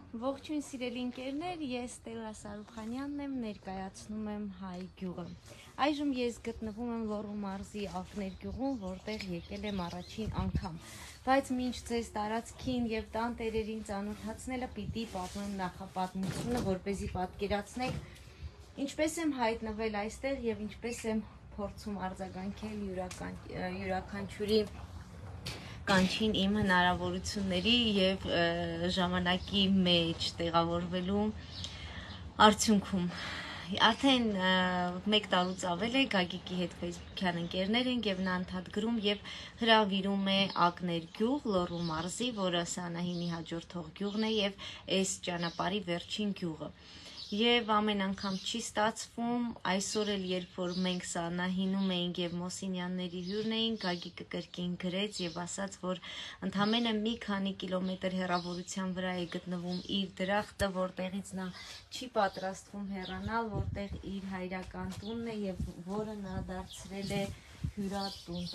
Ողջույն սիրելի ընկերներ, ես Ստելլա Սարուխանյանն եմ, ներկայացնում եմ Հայ գյուղը։ Այժմ ես գտնվում եմ Լոռու մարզի Ակներ գյուղում, որտեղ եկել եմ առաջին անգամ։ Բայց մինչ ձեզ տարածքին եւ տան տերերին ծանոթացնելը պիտի պատմեմ նախապատմությունը, որպեսզի պատկերացնեք ինչպես եմ հայտնվել այստեղ եւ ինչպես եմ փորձում արձագանքել յուրաքանչյուրի կանչին իմ հնարավորությունների եւ ժամանակի մեջ տեղավորվելու արդյունքում արդեն 1 տարուց ավել է Գագիկի հետ Facebook-յան ընկերներ ենք եւ նա ընդհատագրում եւ հրավիրում է Ակներ գյուղ Լոռու մարզի, որը Սանահինի հաջորդող գյուղն է եւ այս ճանապարհի վերջին գյուղը։ Եվ ամեն անգամ չի ստացվում, այսօր էլ երբ որ մենք Սանահինում էինք եւ Մոսինյանների հյուրն էինք, Գագիկը կրկին գրեց եւ ասաց, որ ընդամենը մի քանի կիլոմետր հեռավորության վրա է գտնվում իր դրախտը, որտեղից նա չի պատրաստվում հեռանալ, որտեղ իր հայրական տունն է եւ որը նա դարձրել է հյուրատուն։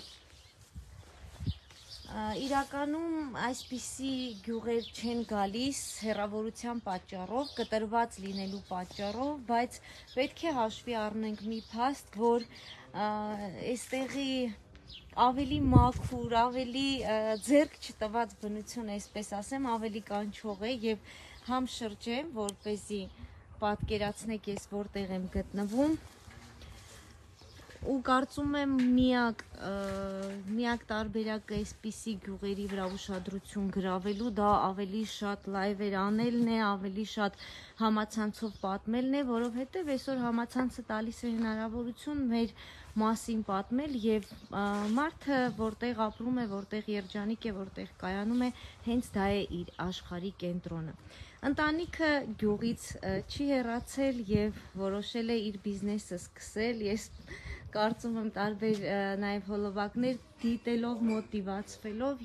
Իրականում այսպիսի գյուղեր չեն գալիս հեռավորության պատճառով, կտրված լինելու պատճառով, բայց պետք է հաշվի առնենք մի փաստ, որ այստեղի ավելի մաքուր, ավելի ձեռք չտված բնություն, այսպես ասեմ, ավելի կանչող է եւ համ շրջեմ, որպեսզի պատկերացնեք ես որտեղ եմ գտնվում։ Ու կարծում եմ միակ տարբերակը այսպիսի գյուղերի վրա ուշադրություն գրավելու, դա ավելի շատ լայվեր անելն է, ավելի շատ համացանցով պատմելն է, որովհետև այսօր համացանցը տալիս է հնարավորություն մեր մասին պատմել եւ մարդը որտեղ ապրում է, որտեղ երջանիկ է, որտեղ կայանում է, հենց դա է իր աշխարհի կենտրոնը։ Ընտանիքը գյուղից չի հեռացել եւ որոշել է իր բիզնեսը սկսել։ Ես կարծում եմ տարբեր նաև հոլովակներ դիտելով, մոտիվացվելով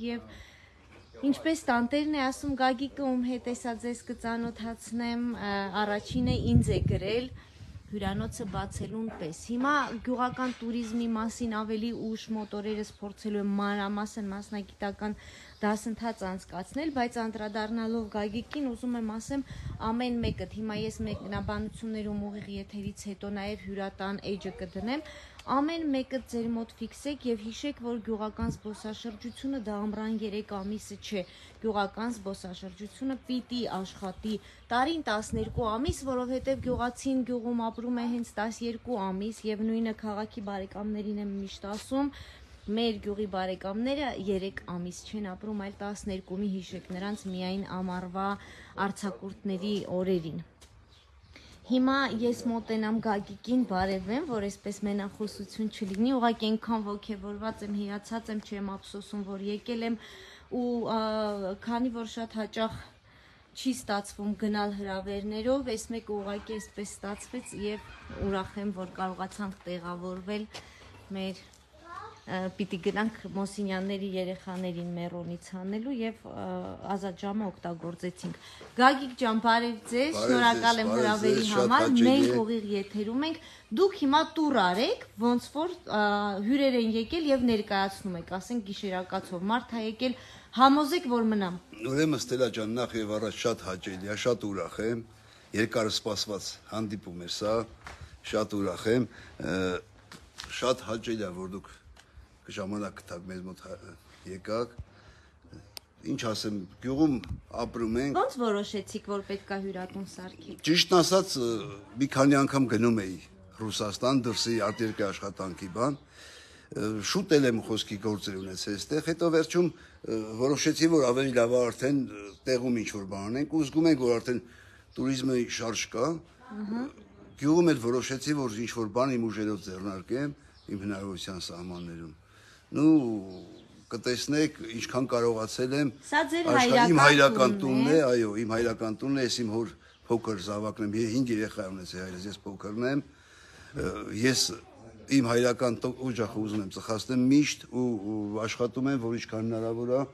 եւ ինչպես տանտերն է ասում Գագիկը, ում հետ էսա ձեզ կծանոթացնեմ, առաջինը ինձ է գրել հյուրանոցը բացելուն պես։ Հիմա գյուղական туриզմի մասին ավելի ուշ մոտորերս փորձելու եմ մանրամասն մասնագիտական դասընթաց անցկացնել, բայց անդրադառնալով Գագիկին ուզում եմ ասեմ ամեն մեկը, հիմա ես մեկնաբանություններում ուղիղ եթերից հետո նաև հյուրատան էջը կդնեմ, ամեն մեկը ձեր մոտ ֆիքսեք եւ հիշեք, որ գյուղական զբոսաշրջությունը դա ամռան 3 ամիսը չէ։ Գյուղական զբոսաշրջությունը պիտի աշխատի տարին 12 ամիս, որովհետեւ գյուղացին գյուղում ապրում է հենց 12 ամիս եւ նույնը քաղաքի բարեկամներին եմ միշտ ասում, մեր գյուղի բարեկամները 3 ամիս չեն ապրում, այլ 12-ի հիշեք նրանց միայն ամառվա արձակուրդների օրերին։ Հիմա ես մոտենամ Գագիկին բարևեմ, որ այսպես մենախոսություն չլինի, ուղղակի այնքան ոգևորված եմ, հիացած եմ, չեմ ափսոսում, որ եկել եմ ու քանի որ շատ հաճախ չի ստացվում գնալ հրավերներով, այս մեկը ուղղակի այսպես ստացվեց եւ ուրախ եմ, որ կարողացանք տեղավորվել մեր պիտի գնանք Մոսինյանների երեխաներին մեռոնից հանելու եւ ազատ ժամը օգտագործեցինք։ Գագիկ ջան, բարև ձեզ, շնորհակալ եմ հրավերի համար, մենք ուղիղ եթերում ենք, դուք հիմա տուր արեք, ոնց որ հյուրեր են եկել եւ ներկայացնում եք, ասենք գիշերակացով, մարդ է եկել, համոզեք, որ մնամ։ Ուրեմն Ստելա ջան, նախ եւ առաջ շատ հաճելի է, շատ ուրախ եմ, երկար սպասված հանդիպում էր սա, շատ ուրախ եմ, շատ հաճելի է, որ դուք ժամանակ գտաք մեզ մոտ եկաք, ինչ ասեմ, գյուղում ապրում ենք։ Ոնց որոշեցիք, որ պետք է հյուրատուն սարքեք։ Ճիշտն ասած, մի քանի անգամ գնում էի Ռուսաստան, դրսի արտերկրի աշխատանքի բան, շուտ եմ խոսքի գործեր ունեցել այստեղ, հետո վերջում որոշեցի, որ ավելի լավ է արդեն տեղում ինչ-որ բան անենք, ու զգում ենք, որ արդեն туриզմի շարժ կա։ Գյուղում էլ որոշեցի, որ ինչ-որ բան իմ ուժերով ձեռնարկեմ, իմ հնարավորության սահմաններում։ Ну, կտեսնեք, ինչքան կարողացել եմ, իմ հայրական տունն է, այո, իմ հայրական տունն է, ես իմ հոր փոքր զավակն եմ, 5 երեխա ունեցել հայրս, ես փոքրն եմ, ես իմ հայրական օջախը ուզում եմ ծխացնեմ միշտ ու աշխատում եմ, որ ինչքան հնարավոր է,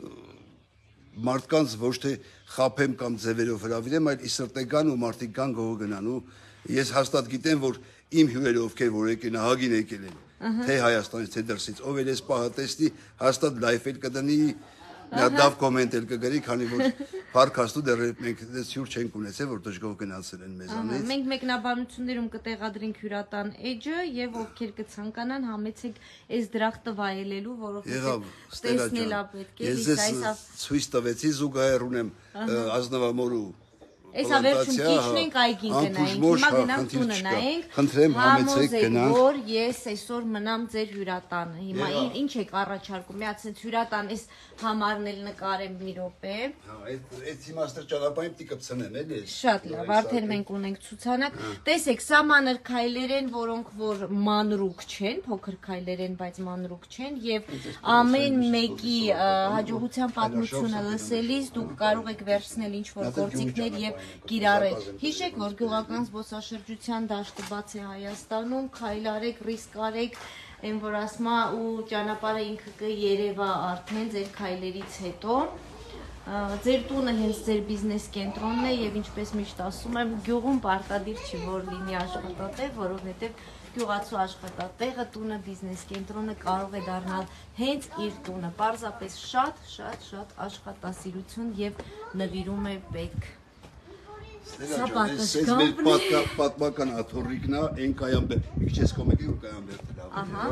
մարդկանց ոչ թե խափեմ կամ ձևերով հրավիրեմ, այլ ի սրտե գան ու մարդիկ գան գողը գնան, ու ես հաստատ գիտեմ, որ իմ հյուրերը ովքեր որ եկեն, ահագին եկել են, թե Հայաստանից, թե դրսից, ով էլ էս պահը տեսնի, հաստատ լայֆ էլ կդնի, Նա դավ կոմենտ էլ կգրի, քանի որ podcast-ը դեռ մենք դες հյուր չենք ունեցել, որ դժգոհ գնացել են մեզանից։ Մենք մեկնաբանություններում կտեղադրենք հյուրատան էջը եւ ովքեր կցանկանան համեցեք այս դրախտը վայելելու, որովհետեւ տեսնելա պետք է։ Ես ցույց տվեցի զուգահեռ ունեմ ազնվամորու Էսա վերջում կիչնենք այգին գնայինք, հիմա գնանք տունը նայենք, խնդրեմ համեցեք գնանք, որ ես այսօր մնամ ձեր հյուրատանը, հիմա ինչ եք առաջարկում, միացենց հյուրատան այս համարն էլ նկարեմ մի րոպե, այդ իմաստը ճանապարհին պիտի կպցնեմ, էլի։ Շատ լավ, արդեն մենք ունենք ցուցանակ, տեսեք, սա մանր քայլեր են, որոնք որ մանրուկ չեն, փոքր քայլեր են, բայց մանրուկ չեն եւ ամեն մեկի հաջողության պատմությունը լսելիս դուք կարող եք վերցնել ինչ որ գործիքներ եւ կիրառել։ Հիշեք, որ գյուղական զբոսաշրջության դաշտը բաց է Հայաստանում, քայլարեք, ռիսկ արեք, այն որ ասма ու ճանապարհը ինքը կերևա արդեն ձեր քայլերից հետո։ Ձեր տունը հենց ձեր բիզնես կենտրոնն է եւ ինչպես միշտ ասում եմ, գյուղում պարտադիր չի որ լինի աշխատատեղ, որովհետեւ գյուղացու աշխատատեղը, տունը, բիզնես կենտրոնը կարող է դառնալ հենց իր տունը։ Պարզապես շատ աշխատասիրություն եւ նվիրում է պետք։ Այս մեր պատմական աթոռիկն է, այն կայանբեր, մի քիչ կոմեկի ու կայանբերդը լավ է։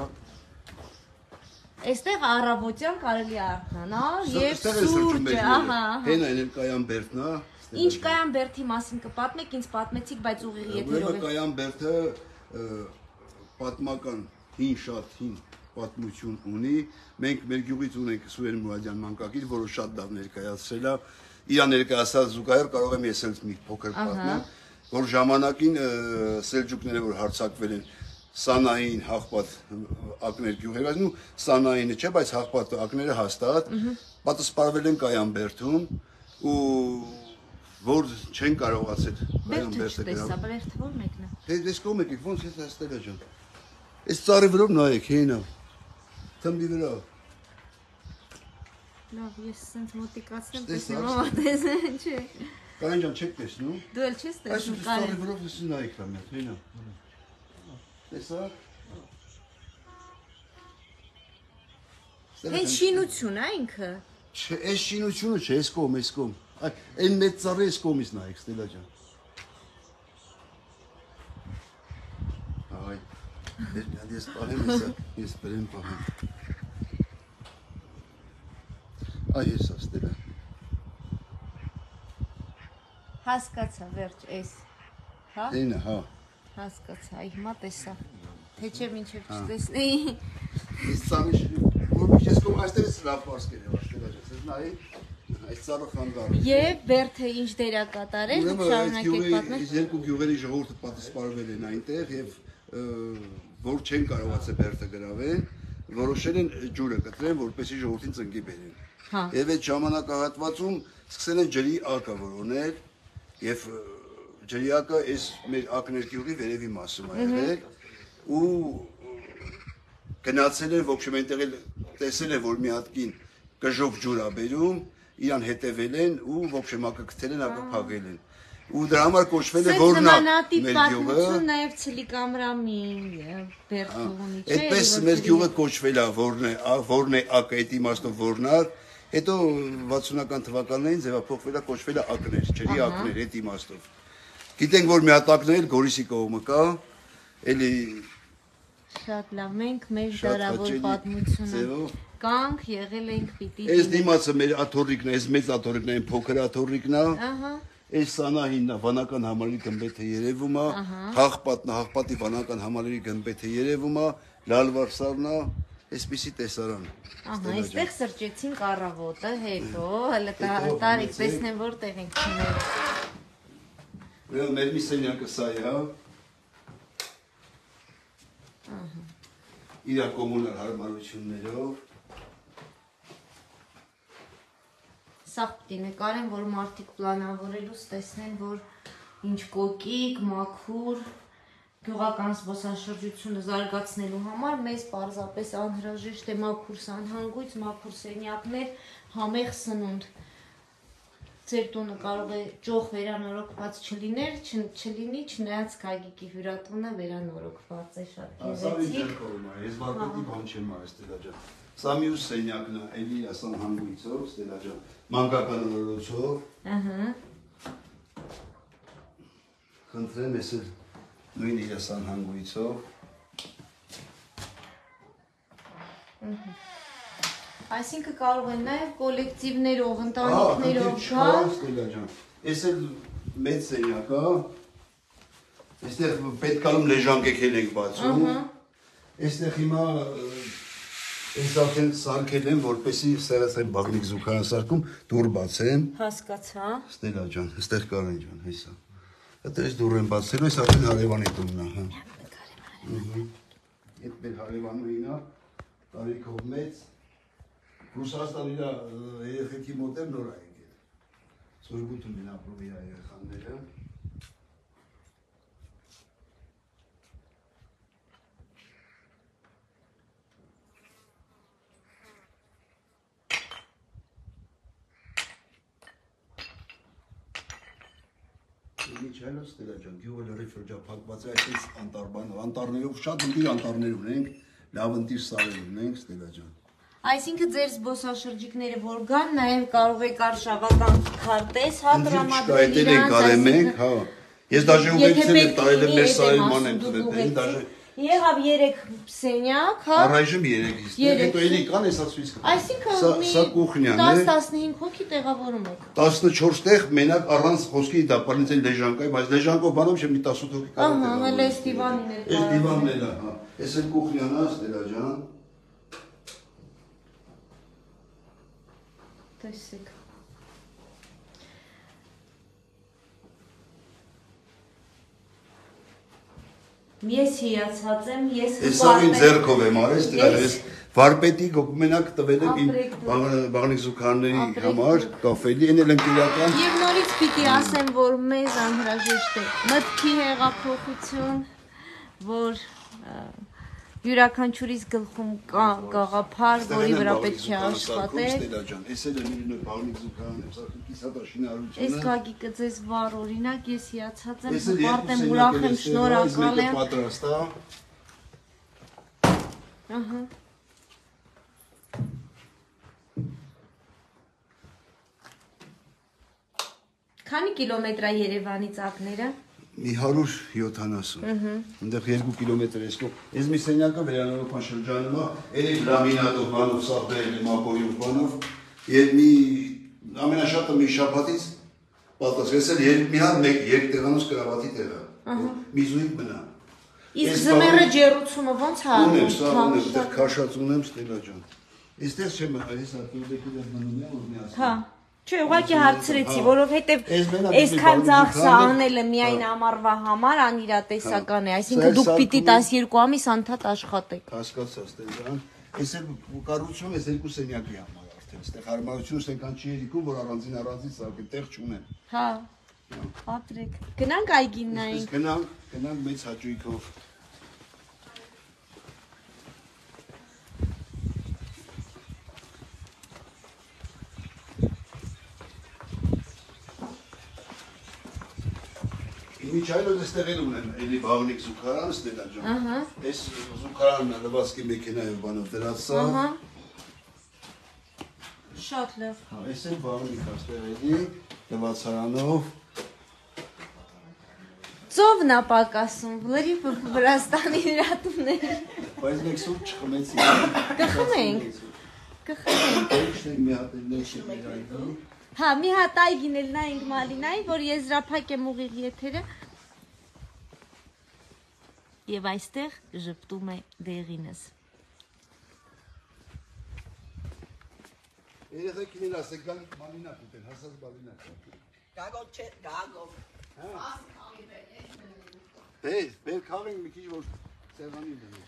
Այստեղ առավոտյան կարելի է արթնանալ եւ սուրճը, ահա։ Հեն այն կայանբերդն է։ Ինչ կայանբերդի մասին կպատմեք, ինձ պատմեցիք, բայց ուղիղ եթերով է։ Կայանբերդը պատմական շատ հին պատմություն ունի։ Մենք մեր գյուղից ունենք Սուրեն Մուրադյան մանկագիր, որը շատ լավ ներկայացրել է։ Իրան ներկայացած զուգահեռ կարող եմ ես էլ մի փոքր պատմեմ, որ ժամանակին սելջուկները որ հարձակվել են Սանային հաղպատ ակներ գյուղերից, ու Սանայինը չէ, բայց հաղպատ ակները հաստատ պատասպարվել են Կայանբերդում ու որ չեն կարողացել Կայանբերդը գրել։ Բերդը որ մեկն է։ Դες կողմ եկեք, ոնց է ստելա ջան։ Այս ծառի վրա նայեք, հենա։ Թմբի վրա։ Լավ, ես սենց մոտիկացնեմ, տեսնեմ ավատես են, չէ։ Կարեն ջան, չեք տեսնում։ Դու էլ չես տեսնում, Կարեն։ Այս վրով ես նայեք լավ, հենա։ Տեսա։ Հենց շինություն է ինքը։ Չէ, այս շինությունը չէ, այս կողմ։ Այն մեծ ծառը այս կողմից նայեք, Ստելա ջան։ Այ, ես պահեմ հեսա, ես բերեմ պահեմ։ Այ հեսա, Ստելա։ Հասկացա, վերջ, էս, հա։ Այնը, հա։ Հասկացա, այ հիմա տեսա, թե չէ մինչև չտեսնեի։ Ես ծառի որ մի քիչ կողմ այստեղից լավ պարսկեր է, Ստելա ջան, ես նայի, այս ծառը խանգարում։ Եվ Բերդը ինչ դեր է կատարել, դուք շարունակեք պատմել։ Այս երկու գյուղերի ժողովուրդը պատասպարվել են այնտեղ եւ որ չեն կարողացել Բերդը գրավել, որոշել են ջուրը կտրեն, որպեսզի ժողովրդին ծնկի բերեն։ Եվ այդ ժամանակահատվածում սկսել են ջրի ակը որոնել եւ ջրի ակը այս մեր ակներ գյուղի վերևի մասում է եղել ու գնացել են ոչ այնտեղ էլ տեսել են որ մի հատ կին կժով ջուր է բերում իրան հետևել են ու ոչ մակը գտել են ակը փակել են ու դրա համար կոչվել է որնա մեր գյուղը նաեւ Ցլիկամրամի Բերդունի չէ այդպես մեր գյուղը կոչվել է որն է ակը այդ իմաստով որնար հետո 60-ական թվականներին ձևափոխվել է կոչվել է ակներ ջրի ակներ այդ իմաստով գիտենք որ մի հատ ակներ Գորիսի կողմը կա էլի Շատ լավ, մենք մեր դարավոր պատմությունը կանք եղել ենք պիտի Այս դիմացը մեր աթոռիկն է, այս մեծ աթոռիկն է, այն փոքր աթոռիկն է։ Ահա։ Այս Սանահինն է, վանական համալիրի գմբեթը երևում է, Հաղպատն է, Հաղպատի վանական համալիրի գմբեթը երևում է, Լալվարսարն է, այսպիսի տեսարան։ Ահա, այստեղ սրճեցինք առավոտը, հետո հələ տարիք տեսնեմ որտեղ ենք չնել։ Ուրեմն մեր մի սենյակը սա է, հա։ Իրա կոմունալ հարմարություններով Սաղ պիտի նկարեմ, որ մարդիկ պլանավորելուց տեսնեն, որ ինչ կոկիկ, մաքուր, գյուղական զբոսաշրջությունը զարգացնելու համար մեզ պարզապես անհրաժեշտ է մաքուր սանհանգույց, մաքուր սենյակներ, համեղ սնունդ։ Ձեր տունը կարող է ճոխ վերանորոգված չլինի, չնայած Գագիկի հյուրատունը վերանորոգված է շատ գեղեցիկ։ Ես վարպետի բան չեմ արել, Ստելա ջան։ Սա մյուս սենյակն է, էլի ասան հանգույցով, Ստելա ջան, մանկական օրորոցով։ Ահա։ Խնդրեմ, ես էլ նույն իրասան հանգույցով։ Այսինքն կարող են նաև կոլեկտիվներով, ընտանիքներով գալ։ Ստելա ջան, ես էլ մեծ սենյակ է, այստեղ պետքանում լեժանկեքել ենք բացում, այստեղ հիմա ես արդեն սարքել եմ, որպեսի սերասեն բաղնիկ զուգարան սարքում դուր բացեմ։ Հասկացա։ Ստելա ջան, այստեղ Կարեն ջան, հեսա։ Այդ ես դուր եմ բացելու, ես արդեն հարևանի տունն է, հա։ Այդ մեր հարևանուին է, տարիքով մեծ, Ռուսաստան իր երեխեքի մոտ եմ նոր է եկել։ Սուրգուտում են ապրում իր երեխաները։ Միչայլով Ստելա ջան, գյուղը լրիվ շրջափակված է, այսպես անտառներով, շատ ընտիր անտառներ ունենք, լավ ընտիր սարեր ունենք, Ստելա ջան։ Այսինքն ձեր զբոսաշրջիկները որ գան, նաև կարող եք արշավական քարտեզ հա տրամադրել իրանց, այսինքն հա։ Ես դաժե ուղեկցել եմ տարել եմ մեր սարերման եմ տվել, դաժե եղավ 3 սենյակ, հա։ Առայժմ 3-ից, հետո էլի կան, հեսա ցույց կտամ։ Այսինքն սա կուխնյան է։ 10-15 հոգի տեղավորում եք։ 14 տեղ մենակ առանց խոսքի դա պարնիցել լեժանկայի, բայց լեժանկով բանով չէ մի 18 հոգի կարող է։ Ահա, հələ այս դիվանին էլ։ Այս դիվանն էլ է, հա։ Այս էլ կուխնյան է, Ստելա ջան։ Տեսեք։ Ես հիացած եմ, ես Հեսավին ձեռքով եմ արել, Ստելա ջան, ես վարպետի մենակ տվել եմ իմ բաղնիկ զուգարների համար, կաֆելի, են էլ ընկերական։ Եվ նորից պիտի ասեմ, որ մեզ անհրաժեշտ է մտքի հեղափոխություն, որ յուրաքանչյուրիս գլխում կա գաղափար, որի վրա պետք է աշխատել։ Ստելա ջան, ես էլ եմ իրեն բաղնիկ զուգարան եմ սարքում, կիսատաշինարությունը։ Այս Գագիկը ձեզ վառ օրինակ, ես հիացած եմ, հպարտ եմ, ուրախ եմ, շնորհակալ եմ։ Պատրաստ է։ Ահա։ Քանի կիլոմետր է Երևանից ակները։ Մի 170։ Այնտեղ 2 կիլոմետր է սկով։ Ես մի սենյակը վերանորոգման շրջանում է, էլի լամինատով բանով սաղբերել եմ ապոյով բանով, եւ մի ամենաշատը մի շաբաթից պատասխան, ես էլ մի հատ մեկ երկտեղանոց կրավատի տեղ է։ Մի զույգ մնա։ Իսկ զմերը ջերուցումը ոնց է անում։ Ունեմ, սա ունեմ, այդտեղ քաշած ունեմ, Ստելա ջան։ Այստեղ չեմ, հեսա դուդեկի դեր մնում եմ, որ մի ասեմ։ Հա։ Չէ, ուղղակի հարցրեցի, որովհետև այսքան ծախսը անելը միայն ամառվա համար անիրատեսական է, այսինքն դուք պիտի 12 ամիս անդադ աշխատեք։ Հասկացա, Ստելան։ Ես էլ կառուցում ես 2 սենյակի համար արդեն։ Այստեղ հարմարություն ստենքան չի երիկում, որ առանձին սարքել, տեղ չունեմ։ Հա։ Ապրեք։ Գնանք այգին նայենք։ Գնանք մեծ հաճույքով։ Միչայլով այստեղ էլ ունեմ, էլի բաղնիկ զուգարան, Ստելա ջան։ Այս զուգարանն է լվացքի մեքենայով բանով դրած սա։ Շատ լավ։ Հա, այս էլ բաղնիկ այստեղ էլի լվացարանով։ Ծովն է պակասում, լրիվ Վրաստանի հրատումներ։ Բայց մեկ սուր չխմեցի։ Կխմենք։ Մի հատ էլ նշել։ Հա, մի հատ այգին էլ նայենք Մալինայի, որ եզրափակ եմ ուղիղ եթերը։ Եվ այստեղ ժպտում է դեղինս։ Երեխեքին էլ ասեք գալ Մալինակ ուտեն, հասած Մալինակ։ Գագով չէ, գագով։ Բեր քավենք մի քիչ որ սեղանի դնենք։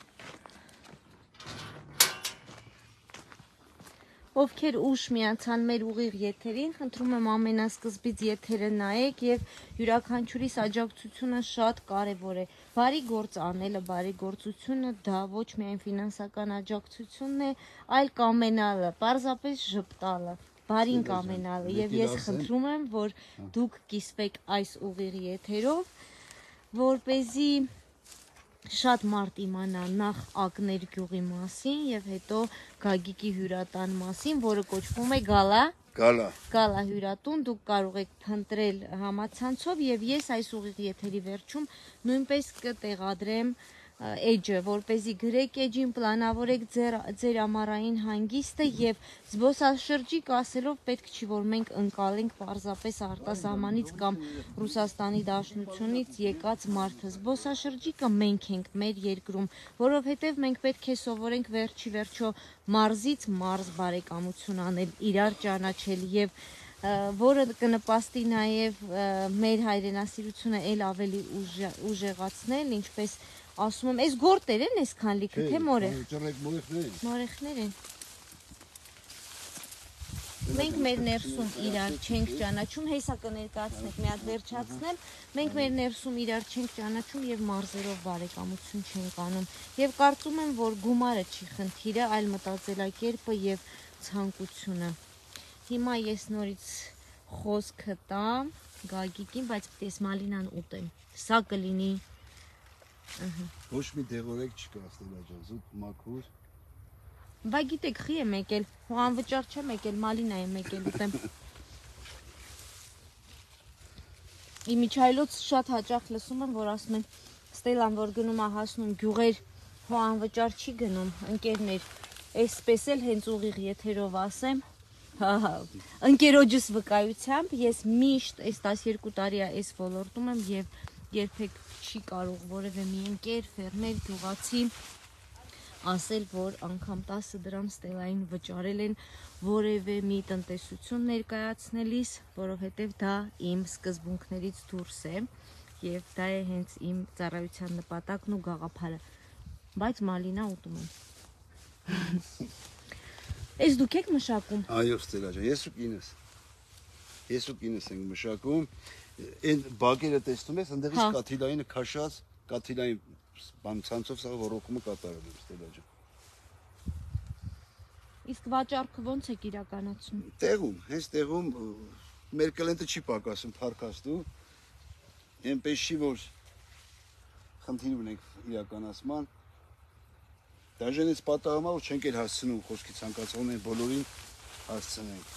Ովքեր ուշ միացան մեր ուղիղ եթերին, խնդրում եմ ամենասկզբից եթերը նայեք եւ յուրաքանչյուրիս աջակցությունը շատ կարեւոր է։ Բարի գործ անելը, բարի գործությունը դա ոչ միայն ֆինանսական աջակցությունն է, այլ կամենալը, պարզապես ժպտալը, բարին կամենալը եւ ես խնդրում եմ, որ դուք կիսվեք այս ուղիղ եթերով, որպեսզի շատ մարդ իմանա նախ Ակներ գյուղի մասին եւ հետո Գագիկի հյուրատան մասին, որը կոչվում է Գալա հյուրատուն, դուք կարող եք փնտրել համացանցով եւ ես այս ուղիղ եթերի վերջում նույնպես կտեղադրեմ էջը, որպեսզի գրեք էջին, պլանավորեք ձեր ամառային հանգիստը եւ զբոսաշրջիկ ասելով պետք չի որ մենք ընկալենք պարզապես արտասահմանից կամ Ռուսաստանի Դաշնությունից եկած մարդը։ Զբոսաշրջիկը մենք ենք մեր երկրում, որովհետեւ մենք պետք է սովորենք վերջի վերջո մարզից մարզ բարեկամություն անել, իրար ճանաչել եւ որը կնպաստի նաեւ մեր հայրենասիրությունը ել ավելի ուժեղացնել, ինչպես ասում եմ, այս գործեր են այսքան լիքը, թե մորեխներ են։ Մենք մեր ներսում իրար չենք ճանաչում, հեսա կներկայացնենք, մի հատ վերջացնեմ, մենք մեր ներսում իրար չենք ճանաչում եւ մարզերով բարեկամություն չենք անում։ Եվ կարծում եմ, որ գումարը չի խնդիրը, այլ մտածելակերպը եւ ցանկությունը։ Հիմա ես նորից խոսքը տամ Գագիկին, բայց պետք է մալինան ուտեմ։ Սա կլինի Ոչ մի դեղորեք չկա Ստելաջան, զուտ մաքուր։ Բա գիտեք, խի եմ եկել, հո անվճար չեմ եկել, մալինա եմ եկել ուտեմ։ Իմիջայլոց շատ հաճախ լսում եմ, որ ասում են Ստելան, որ գնում է հասնում գյուղեր, հո անվճար չի գնում, ընկերներ, այսպես էլ հենց ուղիղ եթերով ասեմ, ընկերոջս վկայությամբ ես միշտ այս 12 տարի այս ոլորտում եմ եւ երբեք չի կարող որևէ մի ընկեր, ֆերմեր, գյուղացի ասել, որ անգամ 10 դրամ Ստելային վճարել են որևէ մի տնտեսություն ներկայացնելիս, որովհետև դա իմ սկզբունքներից դուրս է եւ դա է հենց իմ ծառայության նպատակն ու գաղափարը։ Բայց մալինա ուտում եմ։ Ես դուք եք մշակում։ Այո, Ստելաջան, ես ու կինս ենք մշակում։ Այն բակերը տեսնում ես, ընդեղից կաթիլայինը քաշած, կաթիլային բան ցանցով սա ռոռոկումը կատարել եմ Ստելաջան։ Իսկ վաճառքը ո՞նց եք իրականացնում։ Տեղում, հենց տեղում մեր կլենտը չի պակասում փարքաստու։ Այնպես չի որ խնդիր ունենք իրականացման։ Դաժե այս պատահումա որ չենք էլ հասցնում խոսքի ցանկացողներին բոլորին հասցնենք։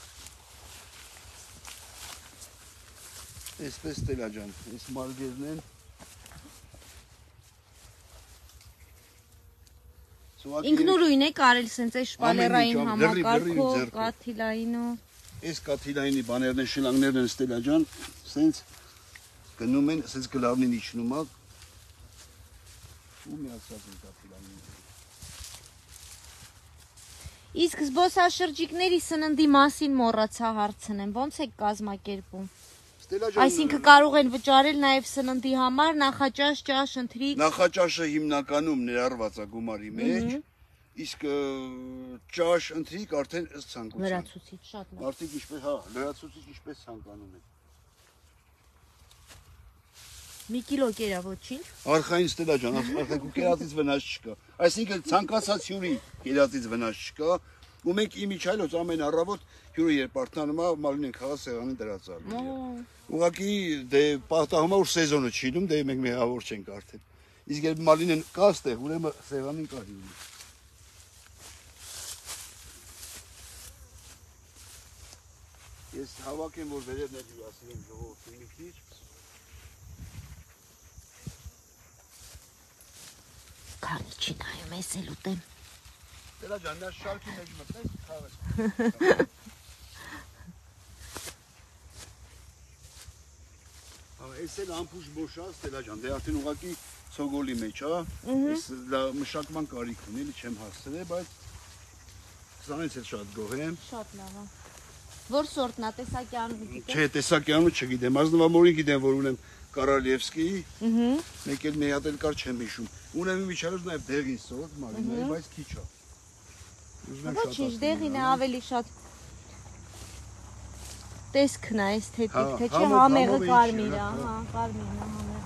Այսպես Ստելաջան, այս մարգերն են։ Ինքնուրույն եք արել սենց այս շպալերային համակարգով, կաթիլայինով։ Այս կաթիլայինի բաներն են, շլանգներն են Ստելաջան, սենց գնում են, սենց գլավնին իջնում ա։ Ու միացած են կաթիլայինը։ Իսկ զբոսաշրջիկների սննդի մասին մոռացա հարցնեմ, ո՞նց եք կազմակերպում։ Այսինքն կարող են վճարել նաև սննդի համար, նախաճաշ, ճաշ, ընթրիք։ Նախաճաշը հիմնականում ներառված է գումարի մեջ, իսկ ճաշ, ընթրիք արդեն ըստ ցանկության։ Լրացուցիչ, շատ լավ։ Մարդիկ ինչպես, հա, լրացուցիչ ինչպես ցանկանում են։ Մի կիլո կերա ոչինչ։ Արխային Ստելաջան, արխային կերածից վնաս չկա։ Այսինքն ցանկացած հյուրի կերածից վնաս չկա, ու մենք իմիջայլոց ամեն առավոտ հյուրը երբ արթնանում է, մալին ենք խաղա սեղանին դրած առնում։ Ուղղակի դե պատահում է որ սեզոնը չի լինում, դե մենք մեղավոր չենք արդեն։ Իսկ երբ մալինեն կա ստեղ, ուրեմն սեղանին կա հյուրը։ Ես հավաքեմ որ վերևն էլ հյուրասիրեմ ժողովրդին մի քիչ։ Քանի չի նայում ես էլ ուտեմ։ Ստելաջան, նա շարքի մեջ մտնես, խաղես։ Այս էլ ամփուշ բոշա Ստելաջան, դե արդեն ուղղակի ցոգոլի մեջ, հա։ Այս մշակման կարիք ունի, էլի չեմ հասցրել, բայց սրանից էլ շատ գոհ եմ։ Շատ լավ է։ Որ սորտն է, տեսակի անունը գիտես։ Չէ, տեսակի անունը չգիտեմ, ազնվամորին գիտեմ, որ ունեմ Կարալևսկիի, մեկ էլ մի հատ էլ կար չեմ հիշում։ Ունեմ իմիջայլոց նաև դեղի սորտ, մալինայի, բայց քիչ է։ Ոչինչ, դեղին է ավելի շատ տեսքն է էսթետիկ, թե չէ համեղը կարմիր է, հա, կարմիրն է համեղը։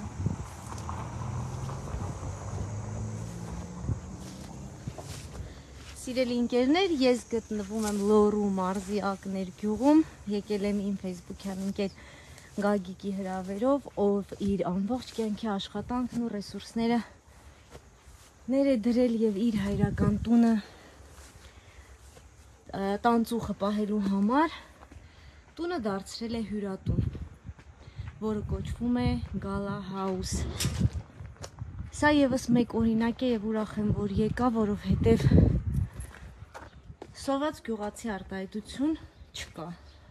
Սիրելի ընկերներ, ես գտնվում եմ Լոռու մարզի Ակներ գյուղում, եկել եմ իմ Facebook-յան ընկեր Գագիկի հրավերով, ով իր ամբողջ կյանքի աշխատանքն ու ռեսուրսները ներդրել եւ իր հայրական տունը տանծուխը պահելու համար տունը դարձրել է հյուրատուն, որը կոչվում է Gala House։ Սա եւս մեկ օրինակ է եւ ուրախ եմ, որ եկա, որովհետեւ սոված գյուղացի արտահայտություն չկա։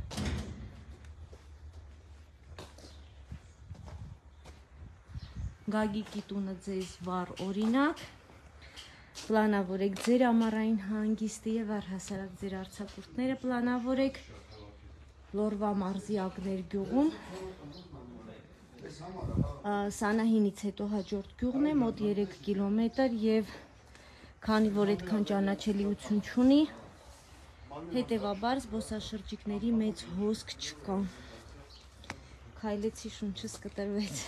Գագիկի տունը ձեզ վառ օրինակ, պլանավորեք ձեր ամառային հանգիստը եւ առհասարակ ձեր արձակուրդները պլանավորեք Լորվա մարզի Ակներ գյուղում։ Սանահինից հետո հաջորդ գյուղն է, մոտ 3 կիլոմետր եւ քանի որ այդքան ճանաչելիություն չունի, հետեւաբար զբոսաշրջիկների մեծ հոսք չկա։ Քայլեցի, շունչս կտրվեց։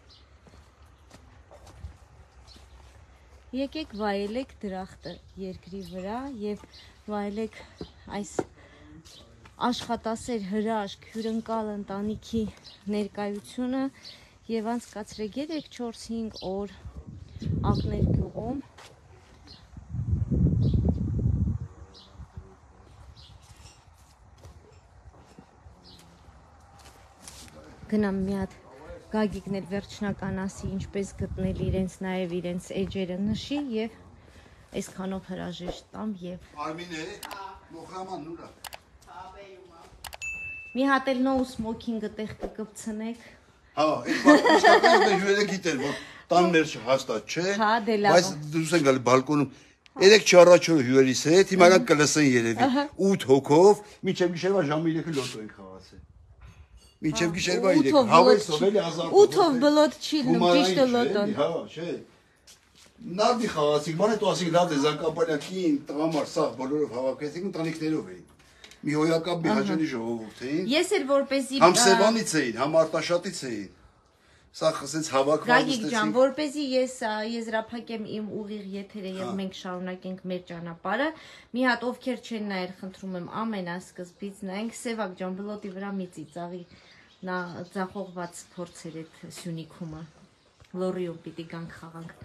Եկեք վայելեք դրախտը երկրի վրա եւ վայելեք այս աշխատասեր հրաշք հյուրընկալ ընտանիքի ներկայությունը եւ անցկացրեք 3-4-5 օր Ակներ գյուղում։ Գնամ մի հատ Գագիկն էլ վերջնական ասի ինչպես գտնել իրենց նաև իրենց էջերը նշի եւ այսքանով հրաժեշտ տամ եւ Արմինե, մոխրաման նուրա։ մի հատ էլ նո սմոքինգը տեղ կկպցնեք։ Հա, այս բանը հյուրերը գիտեն, որ տան մեջ հաստատ չէ։ Հա, դե լավ։ Բայց դուրս են գալի բալկոնում։ Երեք չառաջոր հյուրերիս հետ, հիմա նրանք կլսեն երևի 8 հոգով, մինչև գիշերվա ժամը 3-ը լոտո են խաղացել։ Մինչև գիշերվա 3 հավեսով էլի ազատ 8-ով բլոտ չի լինում, ճիշտ է լոտոն։ Հա, չէ։ Նարդի խաղացիք, մանե դու ասիկ լավ է զանգապանյակին, տղամար, սաղ բոլորով հավաքեցիք ու տանիքներով էին։ Մի հոյակապ մի հաջանի ժողովուրդ էին։ Ես էլ որպեսի Համ Սևանից էին, համ Արտաշատից էին։ Սա խսեց հավաքված Գագիկ ջան, որպեսի ես եզրափակեմ իմ ուղիղ եթերը եւ մենք շարունակենք մեր ճանապարհը, մի հատ ովքեր չեն նայել, խնդրում եմ ամենասկզբից նայենք Սևակ ջան, բլոտի վրա մի ծիծաղի նա ձախողված փորձեր այդ Սյունիքումը։ Լորիում պիտի գանք խաղանք։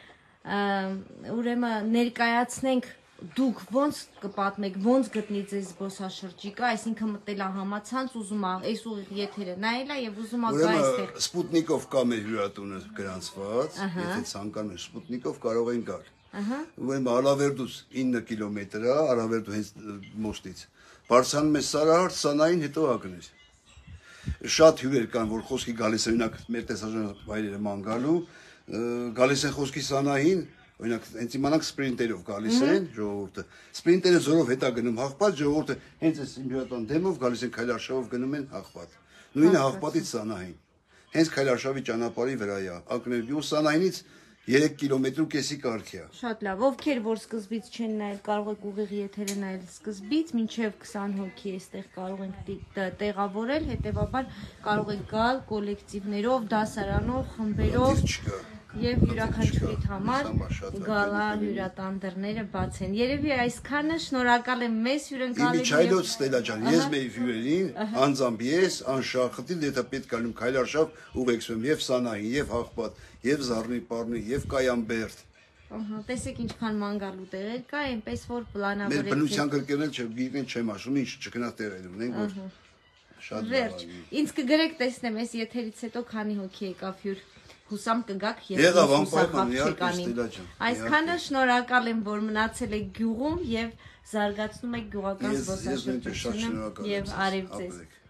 Ուրեմն ներկայացնենք դուք ոնց կպատմեք, ոնց գտնի ձեզ զբոսաշրջիկը, այսինքն մտելա համացանց, ուզում ա այս ուղիղ եթերը նայելա եւ ուզում ա գա այստեղ։ Սպուտնիկով կա մեր հյուրատունը գրանցված, եթե ցանկանում եք Սպուտնիկով կարող են գալ։ Ուրեմն Արավերդուց 9 կիլոմետր է, Արավերդու հենց մոստից։ Բարձրանում է Սարահարթ, Սանային, հետո Ակներ։ Շատ հյուրեր կան, որ խոսքի գալիս են, օրինակ մեր տեսարժան վայրերը ման գալու, գալիս են խոսքի Սանային, օրինակ հենց իմանանք սպրինտերով գալիս են ժողովուրդը։ Սպրինտերը զորով հետա գնում Հաղպատ, ժողովուրդը հենց այս հյուրատան դեմով գալիս են քայլարշավով գնում են Հաղպատ։ Նույնը Հաղպատից Սանահին։ Հենց քայլարշավի ճանապարհի վրա է, Ակներ գյուղ Սանահինից 3 կիլոմետր ու կեսի կարգ է։ Շատ լավ, ովքեր որ սկզբից չեն նայել, կարող եք ուղիղ եթերը նայել սկզբից, մինչև 20 հոգի էստեղ կարող ենք տեղավորել, հետեւաբար կարող եք գալ կոլեկտիվներով, դասարանով, խմբերով եւ յուրաքանչյուրիդ համար գալա հյուրատան դռները բաց են։ Երևի այսքանը, շնորհակալ եմ մեզ հյուրընկալելու։ Միջայլոց Ստելա ջան, ես մեր հյուրերին անձամբ ես անշախտի դետա պետք ալում քայլարշավ ուղեկցում եւ Սանահին, եւ Հաղպատ, եւ Զառնի Պառնի, եւ Կայանբերդ։ Ահա, տեսեք ինչքան մանգալու տեղեր կա, այնպես որ պլանավորեք։ Մեր բնության գրկերն չգիտեն, չեմ ասում, ինչ չկնա տեղեր ունենք, որ շատ Վերջ, ինձ կգրեք տեսնեմ այս եթերից հետո քանի հոգի եկավ հյուր։ Հուսամ կգաք եւ Եղավ հուսախապ անպայման չկանի։ Ստելա ջան։ Այսքանը շնորհակալ եմ, որ մնացել եք գյուղում եւ զարգացնում եք գյուղական զբոսաշրջությունը եւ արև ձեզ։